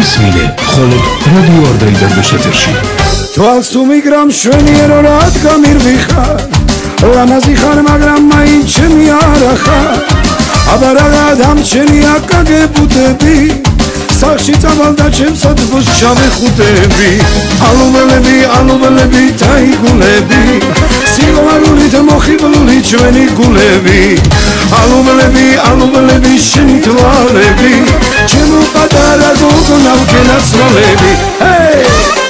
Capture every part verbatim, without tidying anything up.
მოისმინე მხოლოდ რადიო არდაიდარბოს ეთერში. თვალს თუ მიგრამ შვენიერო რადგან მირვიხარ ლამაზი ხარ მაგრამ მაინც ჩემი არა ხარ აბა რა დამჩენი აკაგებუდები სახში წავალდა ჩემსად გოს ჩამეხუტები ალუბელები ალუბელები თაიგულები სიყვარულით მოხიბლული ჩვენი გულები ალუბელები ალუბელები შენი თვალები ჩემო პატარა გოგონა ვქენაცვალები ჰეი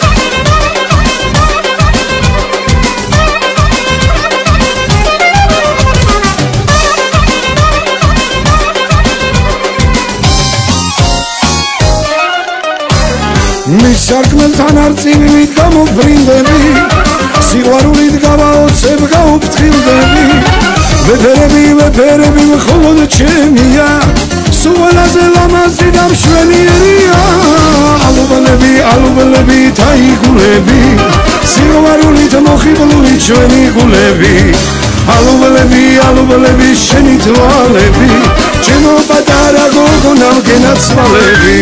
მის სარკმელთან არწივით გამოფრინდები სიყვარულით გავაოცებ გავუფრთხილდები ვეფერები ვეფერები მხოლოდ ჩემია სულ ყველაზე ლამაზი და მშვენიერია ალუბელები ალუბელები თაიგულები სიყვარულით მოხიბლული ჩვენი გულები ალუბელები ალუბელები შენი თვალები ჩემო პატარა გოგონა ვგენაცვალები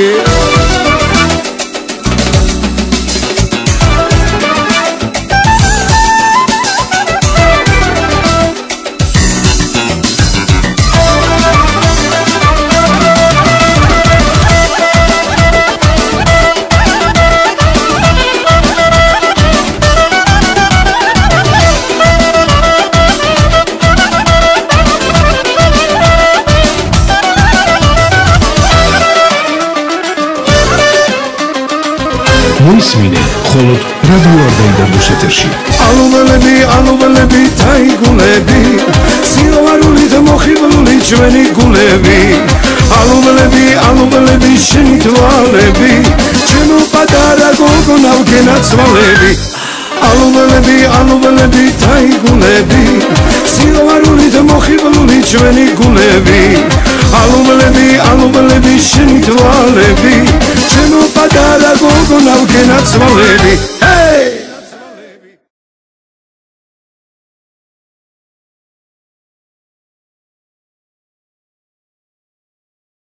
მოისმინე მხოლოდ რადიო არდაიდარბოს ეთერში. ალუბელები ალუბელები თაიგულები სიყვარულით მოხიბლული ჩვენი გულები ალუბელები ალუბელები შენი თვალები ჩემო პატარა გოგონა ვგენაცვალები ალუბელები ალუბელები თაიგულები სიყვარულით მოხიბლული ჩვენი გულები ალუბელები ალუბელები შენი თვალები ჩემო პატარა გოგონა ვგენაცვალები